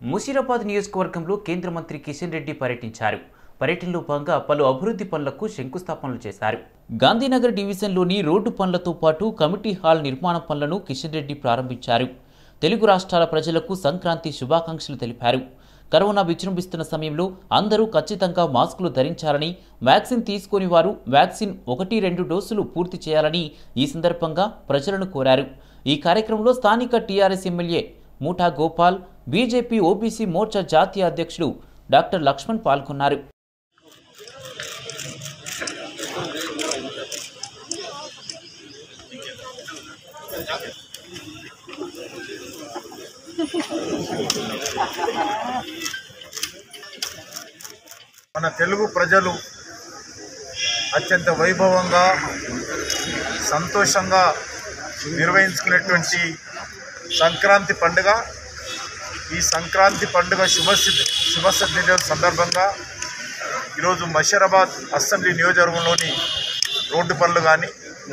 ముషీరాబాద్ నియోజకవర్గంలో కేంద్ర మంత్రి కిషన్ రెడ్డి పర్యటించారు. పర్యటనలో భాగంగా పలు అభివృద్ధి పనులకు శంకుస్థాపనలు చేశారు. గాంధీనగర్ డివిజన్లోని రోడ్డు పనులతో పాటు కమిటీ హాల్ నిర్మాణ పనులను కిషన్ రెడ్డి ప్రారంభించారు. తెలుగు రాష్ట్రాల ప్రజలకు సంక్రాంతి శుభాకాంక్షలు తెలిపారు. కరోనా విజృంభిస్తున్న సమయంలో అందరూ ఖచ్చితంగా మాస్కులు ధరించాలని, వ్యాక్సిన్ తీసుకుని వారు వ్యాక్సిన్ 1-2 డోసులు పూర్తి చేయాలని ఈ సందర్భంగా ప్రజలను కోరారు. ఈ కార్యక్రమంలో స్థానిక TRS MLA Mutha Gopal, BJP OBC Morcha జాతీయ అధ్యక్షుడు డాక్టర్ లక్ష్మణ్ పాల్గొన్నారు. మన తెలుగు ప్రజలు అత్యంత వైభవంగా సంతోషంగా నిర్వహించుకునేటువంటి సంక్రాంతి పండుగ. ఈ సంక్రాంతి పండుగ శుభసిద్ధి సందర్భంగా ఈరోజు ముషీరాబాద్ అసెంబ్లీ నియోజకవర్గంలోని రోడ్డు పనులు కానీ,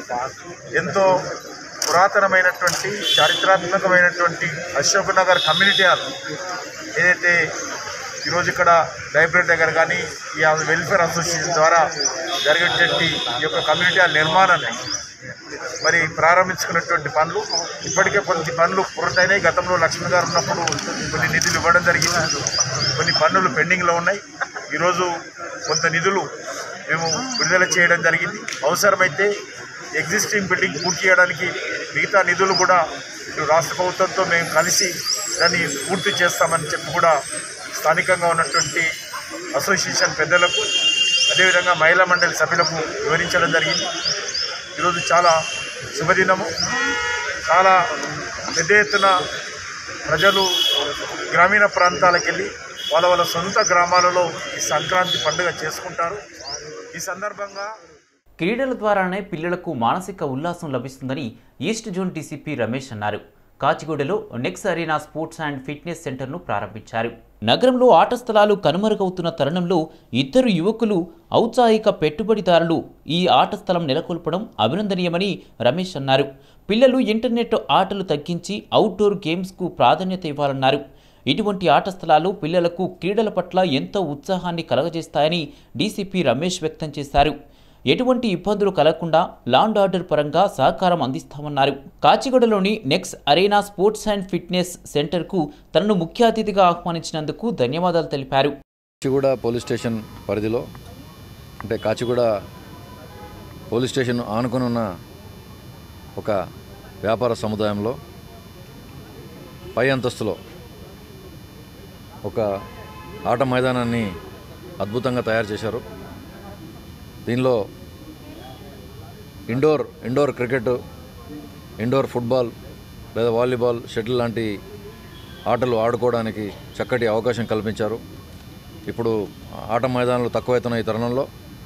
ఎంతో పురాతనమైనటువంటి చారిత్రాత్మకమైనటువంటి అశోక్ నగర్ కమ్యూనిటీ హాల్ ఏదైతే ఈరోజు ఇక్కడ లైబ్రరీ దగ్గర కానీ ఈ వెల్ఫేర్ అసోసియేషన్ ద్వారా జరిగేటువంటి ఈ యొక్క కమ్యూనిటీ హాల్ నిర్మాణాన్ని మరి ప్రారంభించుకున్నటువంటి పనులు ఇప్పటికే కొన్ని పనులు పూర్తయినాయి. గతంలో లక్ష్మణ్ గారు ఉన్నప్పుడు కొన్ని నిధులు ఇవ్వడం జరిగింది. కొన్ని పనులు పెండింగ్లో ఉన్నాయి. ఈరోజు కొంత నిధులు మేము విడుదల చేయడం జరిగింది. అవసరమైతే ఎగ్జిస్టింగ్ బిల్డింగ్ పూర్తి చేయడానికి మిగతా నిధులు కూడా రాష్ట్ర ప్రభుత్వంతో మేము కలిసి దాన్ని పూర్తి చేస్తామని చెప్పి కూడా స్థానికంగా ఉన్నటువంటి అసోసియేషన్ పెద్దలకు, అదేవిధంగా మహిళా మండలి సభ్యులకు వివరించడం జరిగింది. ఈరోజు చాలా శుభదినము. చాలా పెద్ద ఎత్తున ప్రజలు గ్రామీణ ప్రాంతాలకు వెళ్ళి వాళ్ళ సొంత గ్రామాలలో ఈ సంక్రాంతి పండుగ చేసుకుంటారు. ఈ సందర్భంగా క్రీడల ద్వారానే పిల్లలకు మానసిక ఉల్లాసం లభిస్తుందని ఈస్ట్ జోన్ డీసీపీ రమేష్ అన్నారు. కాచిగూడలో Nex arena sports and fitness సెంటర్ను ప్రారంభించారు. నగరంలో ఆట స్థలాలు కనుమరుగవుతున్న తరుణంలో ఇద్దరు యువకులు ఔత్సాహిక పెట్టుబడిదారులు ఈ ఆట స్థలం నెలకొల్పడం అభినందనీయమని రమేష్ అన్నారు. పిల్లలు ఇంటర్నెట్ ఆటలు తగ్గించి అవుట్డోర్ గేమ్స్కు ప్రాధాన్యత ఇవ్వాలన్నారు. ఇటువంటి ఆట స్థలాలు పిల్లలకు క్రీడల పట్ల ఎంతో ఉత్సాహాన్ని కలగజేస్తాయని డీసీపీ రమేష్ వ్యక్తం చేశారు. ఎటువంటి ఇబ్బందులు కలగకుండా లాండ్ ఆర్డర్ పరంగా సహకారం అందిస్తామన్నారు. కాచిగూడలోని Nex arena sports and fitness సెంటర్కు తనను ముఖ్య అతిథిగా ఆహ్వానించినందుకు ధన్యవాదాలు తెలిపారు. కాచిగూడ పోలీస్ స్టేషన్ పరిధిలో అంటే కాచిగూడ పోలీస్ స్టేషన్ ఆనుకుని ఉన్న ఒక వ్యాపార సముదాయంలో పై అంతస్తులో ఒక ఆట మైదానాన్ని అద్భుతంగా తయారు చేశారు. దీనిలో ఇండోర్ క్రికెట్, ఇండోర్ ఫుట్బాల్ లేదా వాలీబాల్, షటిల్ లాంటి ఆటలు ఆడుకోవడానికి చక్కటి అవకాశం కల్పించారు. ఇప్పుడు ఆట మైదానాలు తక్కువైతున్న ఈ తరుణంలో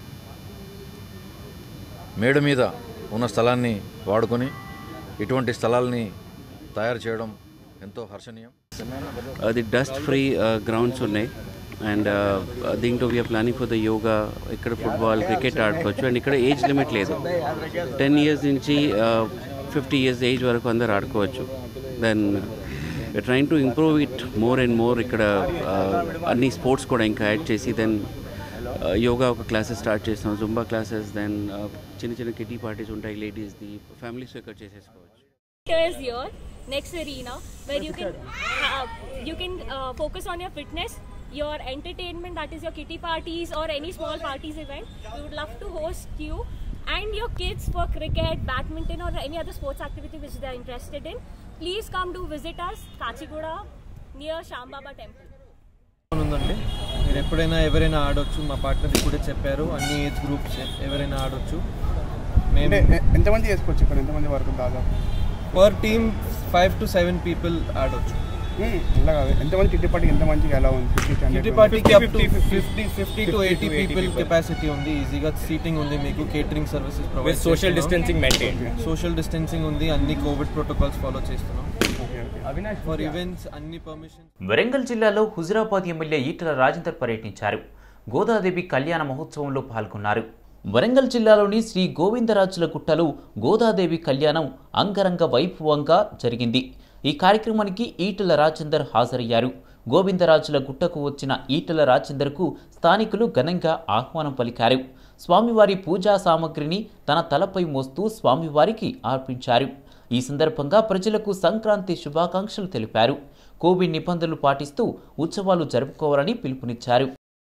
మేడ మీద ఉన్న స్థలాన్ని వాడుకొని ఇటువంటి స్థలాల్ని తయారు చేయడం ఎంతో హర్షణీయం. ది డస్ట్ ఫ్రీ గ్రౌండ్స్ ఉన్నాయి అండ్ దీంట్లో we are planning for the yoga. ఇక్కడ ఫుట్బాల్, క్రికెట్ ఆడుకోవచ్చు అండ్ ఇక్కడ ఏజ్ లిమిట్ లేదు. 10 years నుంచి 50 years ఏజ్ వరకు అందరు ఆడుకోవచ్చు. Then we are trying to improve it more and more. ఇక్కడ అన్ని స్పోర్ట్స్ కూడా ఇంకా యాడ్ చేసి దెన్ యోగా ఒక క్లాసెస్ స్టార్ట్ చేస్తాం, జుంబా క్లాసెస్, దెన్ చిన్న కిటీ పార్టీస్ ఉంటాయి లేడీస్ది, ఫ్యామిలీస్ ఇక్కడ చేసేసుకోవచ్చు. Is here Nex Arena where you can focus on your fitness, your entertainment, that is your kitty parties or any small parties event. We would love to host you and your kids for cricket, badminton or any other sports activity which they are interested in. Please come to visit us, Kachigoda near Shambaba temple. ఉందండి, మీరు ఎప్పుడైనా ఎవరైనా ఆడొచ్చు. మా partner ఇప్పుడే చెప్పారు అన్ని age groups ఎవరైనా ఆడొచ్చు. మేము ఎంతమంది చేసుకోవచ్చు ఇక్కడ? ఎంతమంది వరకు? దాదాపు పర్ టీమ్ 5 to 7 people ఆడొచ్చు. ఇలా కాదు, ఎంతమంది కిట్టి పార్టీకి ఎంత మంచిగా ఎలా ఉంది? కిట్టి పార్టీకి up to 50 to 80 people capacity ఉంది. ఈజీగా సీటింగ్ ఉంది. మీకు catering services provide, social distancing maintain, social distancing ఉంది. అన్ని కోవిడ్ ప్రోటోకాల్స్ ఫాలో చేస్తున్నాం. ఫర్ ఈవెంట్స్ అన్ని పర్మిషన్. వరంగల్ జిల్లాలో హుజురాబాద్ ఎమ్మెల్యే ఈటల రాజేందర్ పర్యటించారు. గోదాదేవి కళ్యాణ మహోత్సవంలో పాల్గొన్నారు. వరంగల్ జిల్లాలోని శ్రీ గోవిందరాజుల గుట్టలో గోదాదేవి కళ్యాణం అంగరంగ వైభవంగా జరిగింది. ఈ కార్యక్రమానికి ఈటల రాజేందర్ హాజరయ్యారు. గోవిందరాజుల గుట్టకు వచ్చిన ఈటల రాజేందర్కు స్థానికులు ఘనంగా ఆహ్వానం పలికారు. స్వామివారి పూజా సామగ్రిని తన తలపై మోస్తూ స్వామివారికి అర్పించారు. ఈ సందర్భంగా ప్రజలకు సంక్రాంతి శుభాకాంక్షలు తెలిపారు. కోవిడ్ నిబంధనలు పాటిస్తూ ఉత్సవాలు జరుపుకోవాలని పిలుపునిచ్చారు.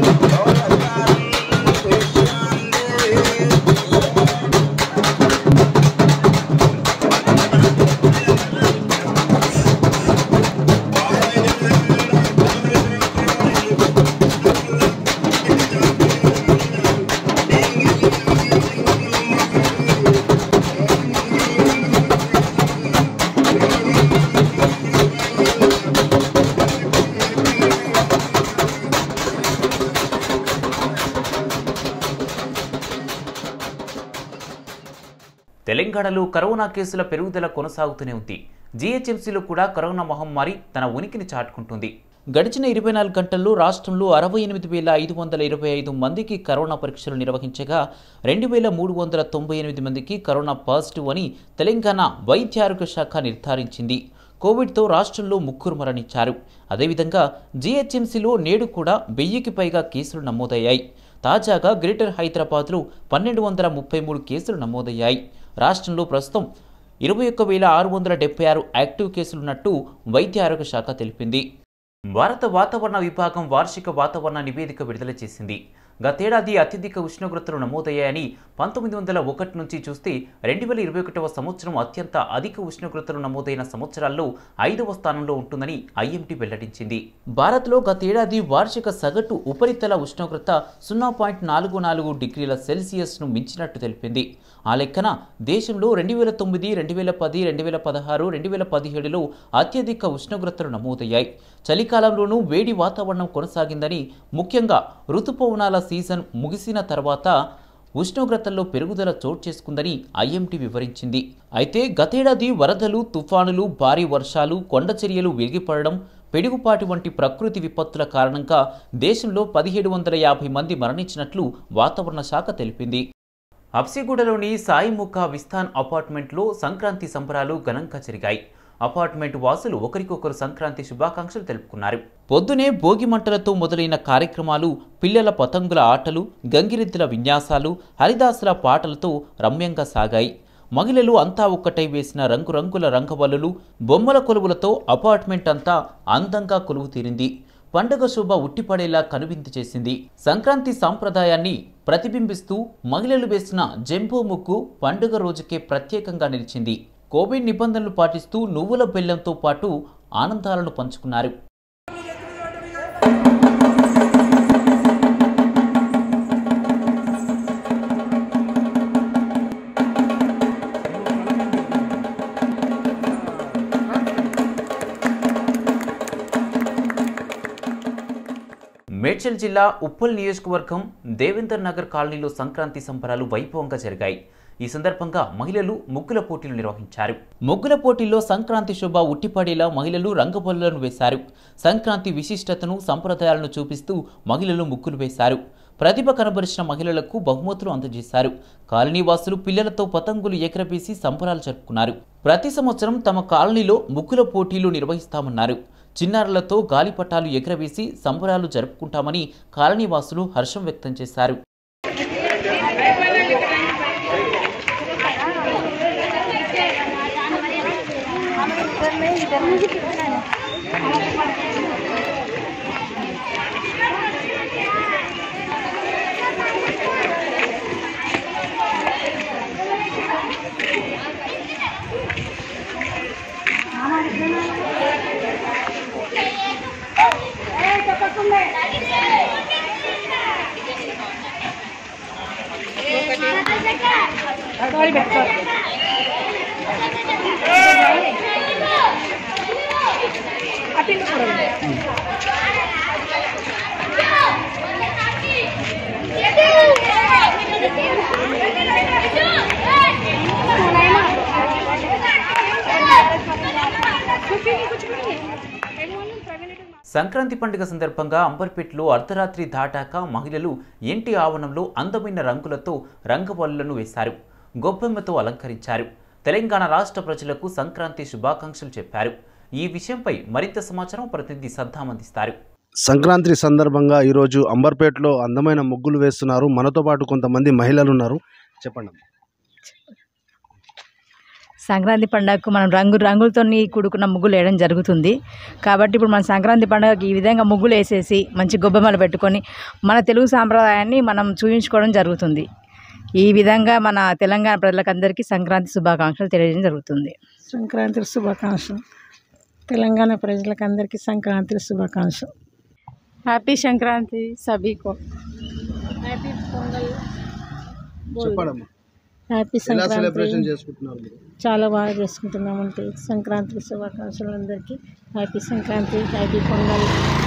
తెలంగాణలో కరోనా కేసుల పెరుగుదల కొనసాగుతూనే ఉంది. జీహెచ్ఎంసీలో కూడా కరోనా మహమ్మారి తన ఉనికిని చాటుకుంటుంది. గడిచిన 24 గంటల్లో రాష్ట్రంలో 68,525 మందికి కరోనా పరీక్షలు నిర్వహించగా 2,398 మందికి కరోనా పాజిటివ్ అని తెలంగాణ వైద్య ఆరోగ్య శాఖ నిర్ధారించింది. కోవిడ్తో రాష్ట్రంలో 3 మరణించారు. అదేవిధంగా జీహెచ్ఎంసీలో నేడు కూడా 1000కి పైగా కేసులు నమోదయ్యాయి. తాజాగా గ్రేటర్ హైదరాబాద్లో 1233 కేసులు నమోదయ్యాయి. రాష్ట్రంలో ప్రస్తుతం 21,676 యాక్టివ్ కేసులున్నట్టు వైద్య ఆరోగ్య శాఖ తెలిపింది. భారత వాతావరణ విభాగం వార్షిక వాతావరణ నివేదిక విడుదల చేసింది. గతేడాది అత్యధిక ఉష్ణోగ్రతలు నమోదయ్యాయని 1901 నుంచి చూస్తే 2021వ సంవత్సరం అత్యంత అధిక ఉష్ణోగ్రతలు నమోదైన సంవత్సరాల్లో 5వ స్థానంలో ఉంటుందని ఐఎండీ వెల్లడించింది. భారత్లో గతేడాది వార్షిక సగటు ఉపరితల ఉష్ణోగ్రత 0.44 డిగ్రీల సెల్సియస్ను మించినట్టు తెలిపింది. ఆ లెక్కన దేశంలో 2009, 2010, 2016, 2017లో అత్యధిక ఉష్ణోగ్రతలు నమోదయ్యాయి. చలికాలంలోనూ వేడి వాతావరణం కొనసాగిందని, ముఖ్యంగా ఋతుపవనాల సీజన్ ముగిసిన తర్వాత ఉష్ణోగ్రతల్లో పెరుగుదల చోటు చేసుకుందని ఐఎండీ వివరించింది. అయితే గతేడాది వరదలు, తుఫానులు, భారీ వర్షాలు, కొండచర్యలు విరిగిపడడం, పిడుగుపాటి వంటి ప్రకృతి విపత్తుల కారణంగా దేశంలో 1750 మంది మరణించినట్లు వాతావరణ శాఖ తెలిపింది. హబ్సిగూడలోని సాయిముఖ విస్థాన్ అపార్ట్మెంట్లో సంక్రాంతి సంబరాలు ఘనంగా జరిగాయి. అపార్ట్మెంట్ వాసులు ఒకరికొకరు సంక్రాంతి శుభాకాంక్షలు తెలుపుకున్నారు. పొద్దునే భోగి మంటలతో మొదలైన కార్యక్రమాలు, పిల్లల పతంగుల ఆటలు, గంగిరెద్దుల విన్యాసాలు, హరిదాసుల పాటలతో రమ్యంగా సాగాయి. మహిళలు అంతా ఒక్కటై వేసిన రంగురంగుల రంగవల్లులు, బొమ్మల కొలువులతో అపార్ట్మెంట్ అంతా అందంగా కొలువు తీరింది. పండుగ శోభ ఉట్టిపడేలా కనువిందు చేసింది. సంక్రాంతి సాంప్రదాయాన్ని ప్రతిబింబిస్తూ మహిళలు వేసిన జంబో ముగ్గు పండుగ రోజుకే ప్రత్యేకంగా నిలిచింది. కోవిడ్ నిబంధనలు పాటిస్తూ నువ్వుల బెల్లంతో పాటు ఆనందాలను పంచుకున్నారు. మేడ్చల్ జిల్లా ఉప్పల్ నియోజకవర్గం దేవేందర్ నగర్ కాలనీలో సంక్రాంతి సంబరాలు వైభవంగా జరిగాయి. ఈ సందర్భంగా మహిళలు ముగ్గుల పోటీలు నిర్వహించారు. ముగ్గుల పోటీల్లో సంక్రాంతి శోభ ఉట్టిపడేలా మహిళలు రంగబల్లులను వేశారు. సంక్రాంతి విశిష్టతను, సంప్రదాయాలను చూపిస్తూ మహిళలు ముగ్గులు వేశారు. ప్రతిభ కనబరిచిన మహిళలకు బహుమతులు అందజేశారు. కాలనీవాసులు పిల్లలతో పతంగులు ఎగరవేసి సంబరాలు జరుపుకున్నారు. ప్రతి సంవత్సరం తమ కాలనీలో ముగ్గుల పోటీలు నిర్వహిస్తామన్నారు. చిన్నారులతో గాలిపటాలు ఎగరవేసి సంబరాలు జరుపుకుంటామని కాలనీవాసులు హర్షం వ్యక్తం చేశారు. సంక్రాంతి పండుగ సందర్భంగా అంబర్పేటలో అర్ధరాత్రి దాటాక మహిళలు ఇంటి ఆవరణంలో అందమైన రంగులతో రంగవల్లులను వేశారు. గొబ్బెమ్మతో అలంకరించారు. తెలంగాణ రాష్ట్ర ప్రజలకు సంక్రాంతి శుభాకాంక్షలు చెప్పారు. ఈ విషయంపై మరింత సమాచారం ప్రతినిధి సద్దాం అందిస్తారు. సంక్రాంతి సందర్భంగా ఈరోజు అంబర్పేటలో అందమైన ముగ్గులు వేస్తున్నారు. మనతో పాటు కొంతమంది మహిళలు ఉన్నారు. చెప్పండి. సంక్రాంతి పండుగకు మనం రంగులతో కూడుకున్న ముగ్గులు వేయడం జరుగుతుంది. కాబట్టి ఇప్పుడు మన సంక్రాంతి పండుగకి ఈ విధంగా ముగ్గులు వేసేసి మంచి గొబ్బెమ్మలు పెట్టుకొని మన తెలుగు సాంప్రదాయాన్ని మనం చూపించుకోవడం జరుగుతుంది. ఈ విధంగా మన తెలంగాణ ప్రజలకందరికీ సంక్రాంతి శుభాకాంక్షలు తెలియజేయడం జరుగుతుంది. సంక్రాంతి శుభాకాంక్షలు. తెలంగాణ ప్రజలకందరికీ సంక్రాంతి శుభాకాంక్షలు. హ్యాపీ సంక్రాంతి సభీకో. హ్యాపీ పొంగల్. చెప్పండి. హ్యాపీ సెలబ్రేషన్ చేసుకుంటున్నారు. చాలా బాగా చేసుకుంటున్నామంటే సంక్రాంతి శుభాకాంక్షలు అందరికీ. Happy Sankranti, happy Pongal.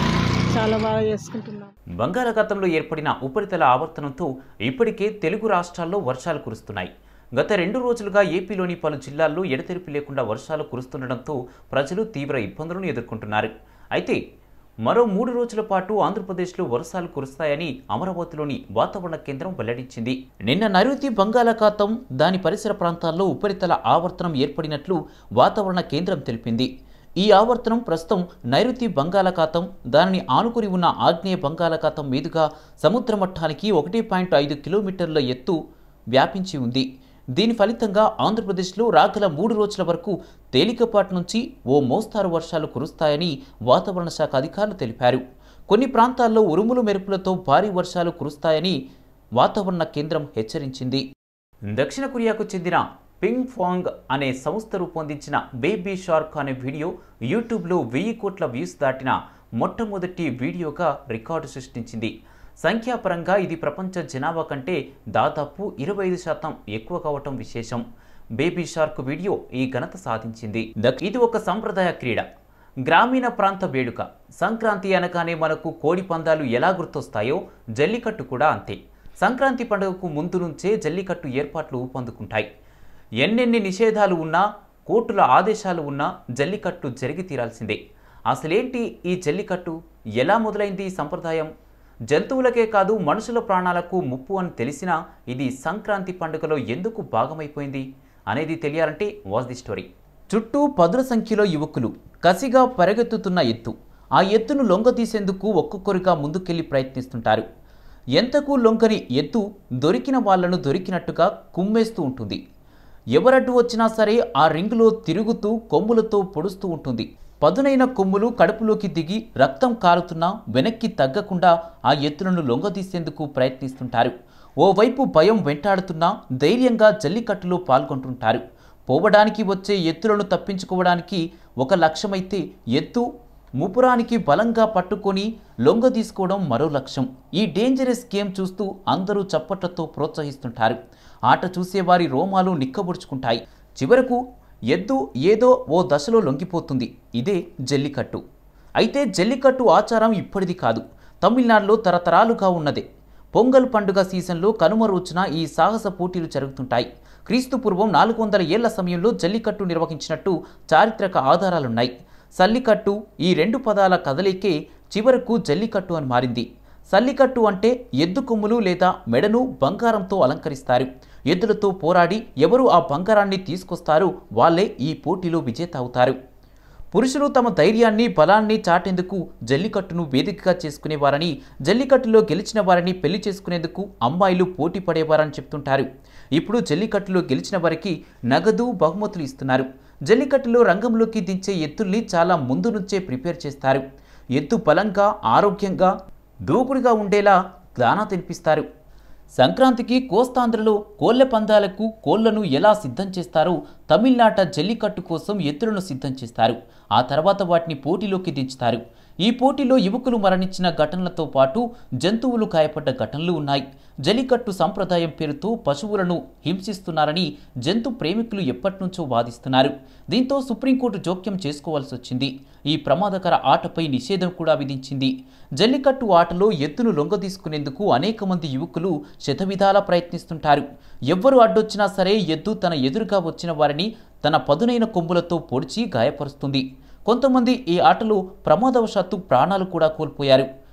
చాలా బాగా చేసుకుంటున్నాం. బంగాళాఖాతంలో ఏర్పడిన ఉపరితల ఆవర్తనంతో ఇప్పటికే తెలుగు రాష్ట్రాల్లో వర్షాలు కురుస్తున్నాయి. గత 2 రోజులుగా ఏపీలోని పలు జిల్లాల్లో ఎడతెరిపి లేకుండా వర్షాలు కురుస్తుండటంతో ప్రజలు తీవ్ర ఇబ్బందులను ఎదుర్కొంటున్నారు. అయితే మరో 3 రోజుల పాటు ఆంధ్రప్రదేశ్లో వర్షాలు కురుస్తాయని అమరావతిలోని వాతావరణ కేంద్రం వెల్లడించింది. నిన్న నైరుతి బంగాళాఖాతం దాని పరిసర ప్రాంతాల్లో ఉపరితల ఆవర్తనం ఏర్పడినట్లు వాతావరణ కేంద్రం తెలిపింది. ఈ ఆవర్తనం ప్రస్తుతం నైరుతి బంగాళాఖాతం దానిని ఆనుకుని ఉన్న ఆగ్నేయ బంగాళాఖాతం మీదుగా సముద్ర మట్టానికి 1.5 కిలోమీటర్ల ఎత్తు వ్యాపించి ఉంది. దీని ఫలితంగా ఆంధ్రప్రదేశ్లో రాగల 3 రోజుల వరకు తేలికపాటి నుంచి ఓ మోస్తారు వర్షాలు కురుస్తాయని వాతావరణ శాఖ అధికారులు తెలిపారు. కొన్ని ప్రాంతాల్లో ఉరుములు మెరుపులతో భారీ వర్షాలు కురుస్తాయని వాతావరణ కేంద్రం హెచ్చరించింది. దక్షిణ కొరియాకు చెందిన పింగ్ ఫాంగ్ అనే సంస్థ రూపొందించిన బేబీ షార్క్ అనే వీడియో యూట్యూబ్లో 1000 కోట్ల వ్యూస్ దాటిన మొట్టమొదటి వీడియోగా రికార్డు సృష్టించింది. సంఖ్యాపరంగా ఇది ప్రపంచ జనాభా కంటే దాదాపు 25% ఎక్కువ కావటం విశేషం. బేబీ షార్క్ వీడియో ఈ ఘనత సాధించింది. ఇది ఒక సంప్రదాయ క్రీడ, గ్రామీణ ప్రాంత వేడుక. సంక్రాంతి అనగానే మనకు కోడి పందాలు ఎలా గుర్తొస్తాయో జల్లికట్టు కూడా అంతే. సంక్రాంతి పండుగకు ముందు నుంచే జల్లికట్టు ఏర్పాట్లు ఊపందుకుంటాయి. ఎన్నెన్ని నిషేధాలు ఉన్నా, కోర్టుల ఆదేశాలు ఉన్నా జల్లికట్టు జరిగి తీరాల్సిందే. అసలేంటి ఈ జల్లికట్టు? ఎలా మొదలైంది ఈ సంప్రదాయం? జంతువులకే కాదు మనుషుల ప్రాణాలకు ముప్పు అని తెలిసినా ఇది సంక్రాంతి పండుగలో ఎందుకు భాగమైపోయింది అనేది తెలియాలంటే వాచ్ ది స్టోరీ. చుట్టూ పదుల సంఖ్యలో యువకులు కసిగా పరిగెత్తుతున్న ఎత్తు. ఆ ఎత్తును లొంగతీసేందుకు ఒక్కొక్కరిగా ముందుకెళ్లి ప్రయత్నిస్తుంటారు. ఎంతకు లొంగని ఎత్తు దొరికిన వాళ్లను దొరికినట్టుగా కుమ్మేస్తూ ఉంటుంది. ఎవరడ్డు వచ్చినా సరే ఆ రింగులో తిరుగుతూ కొమ్ములతో పొడుస్తూ ఉంటుంది. పదునైన కొమ్ములు కడుపులోకి దిగి రక్తం కారుతున్నా వెనక్కి తగ్గకుండా ఆ ఎత్తులను లొంగదీసేందుకు ప్రయత్నిస్తుంటారు. ఓవైపు భయం వెంటాడుతున్నా ధైర్యంగా జల్లికట్టులో పాల్గొంటుంటారు. పోవడానికి వచ్చే ఎత్తులను తప్పించుకోవడానికి ఒక లక్ష్యమైతే ఎత్తు ముపురానికి బలంగా పట్టుకొని లొంగ తీసుకోవడం మరో లక్ష్యం. ఈ డేంజరస్ గేమ్ చూస్తూ అందరూ చప్పట్లతో ప్రోత్సహిస్తుంటారు. ఆట చూసేవారి రోమాలు నిక్కబొడుచుకుంటాయి. చివరకు ఎద్దు ఏదో ఓ దశలో లొంగిపోతుంది. ఇదే జల్లికట్టు. అయితే జల్లికట్టు ఆచారం ఇప్పటిది కాదు, తమిళనాడులో తరతరాలుగా ఉన్నదే. పొంగల్ పండుగ సీజన్లో కనుమ రోజున ఈ సాహస పోటీలు జరుగుతుంటాయి. క్రీస్తుపూర్వం 400 ఏళ్ల సమయంలో జల్లికట్టు నిర్వహించినట్టు చారిత్రక ఆధారాలున్నాయి. సల్లికట్టు ఈ 2 పదాల కదలికే చివరకు జల్లికట్టు అని మారింది. సల్లికట్టు అంటే ఎద్దు కొమ్ములు లేదా మెడను బంగారంతో అలంకరిస్తారు. ఎద్దులతో పోరాడి ఎవరు ఆ బంగారాన్ని తీసుకొస్తారో వాళ్ళే ఈ పోటీలో విజేత అవుతారు. పురుషులు తమ ధైర్యాన్ని బలాన్ని చాటేందుకు జల్లికట్టును వేదికగా చేసుకునేవారని, జల్లికట్టులో గెలిచిన వారిని పెళ్లి చేసుకునేందుకు అమ్మాయిలు పోటీ పడేవారని చెప్తుంటారు. ఇప్పుడు జల్లికట్టులో గెలిచిన వారికి నగదు బహుమతులు ఇస్తున్నారు. జల్లికట్టులో రంగంలోకి దించే ఎద్దుల్ని చాలా ముందు నుంచే ప్రిపేర్ చేస్తారు. ఎద్దు బలంగా ఆరోగ్యంగా దూకుడుగా ఉండేలా దానా తినిపిస్తారు. సంక్రాంతికి కోస్తాంధ్రలో కోళ్ల పందాలకు కోళ్లను ఎలా సిద్ధం చేస్తారో తమిళనాట జల్లికట్టు కోసం ఎద్దులను సిద్ధం చేస్తారు. ఆ తర్వాత వాటిని పోటీలోకి దించుతారు. ఈ పోటీలో యువకులు మరణించిన ఘటనలతో పాటు జంతువులు గాయపడ్డ ఘటనలు ఉన్నాయి. జల్లికట్టు సంప్రదాయం పేరుతో పశువులను హింసిస్తున్నారని జంతు ప్రేమికులు ఎప్పటినుంచో వాదిస్తున్నారు. దీంతో సుప్రీంకోర్టు జోక్యం చేసుకోవాల్సి వచ్చింది. ఈ ప్రమాదకర ఆటపై నిషేధం కూడా విధించింది. జల్లికట్టు ఆటలో ఎద్దును లొంగదీసుకునేందుకు అనేక మంది యువకులు శతవిధాలా ప్రయత్నిస్తుంటారు. ఎవ్వరు అడ్డొచ్చినా సరే ఎద్దు తన ఎదురుగా వచ్చిన వారిని తన పదునైన కొమ్ములతో పొడిచి గాయపరుస్తుంది. కొంతమంది ఈ ఆటలో ప్రమాదవశాత్తు ప్రాణాలు కూడా కోల్పోయారు.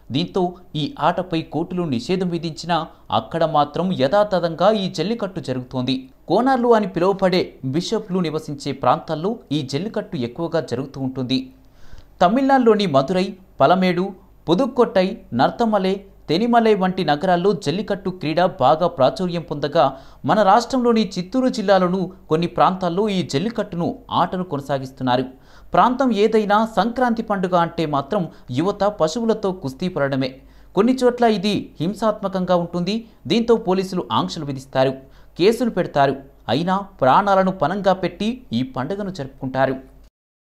దీంతో ఈ ఆటపై కోర్టులు నిషేధం విధించినా అక్కడ మాత్రం యథాతథంగా ఈ జల్లికట్టు జరుగుతోంది. కోనార్లు అని పిలువబడే బిషప్లు నివసించే ప్రాంతాల్లో ఈ జల్లికట్టు ఎక్కువగా జరుగుతూ ఉంటుంది. తమిళనాడులోని మదురై, పలమేడు, పుదుక్కొట్టై, నర్తమలై, తెనిమలై వంటి నగరాల్లో జల్లికట్టు క్రీడ బాగా ప్రాచుర్యం పొందగా మన రాష్ట్రంలోని చిత్తూరు జిల్లాలోనూ కొన్ని ప్రాంతాల్లో ఈ జల్లికట్టును ఆటను కొనసాగిస్తున్నారు. ప్రాంతం ఏదైనా సంక్రాంతి పండుగ అంటే మాత్రం యువత పశువులతో కుస్తీ పడడమే. కొన్ని చోట్ల ఇది హింసాత్మకంగా ఉంటుంది. దీంతో పోలీసులు ఆంక్షలు విధిస్తారు, కేసులు పెడతారు. అయినా ప్రాణాలను పణంగా పెట్టి ఈ పండుగను జరుపుకుంటారు.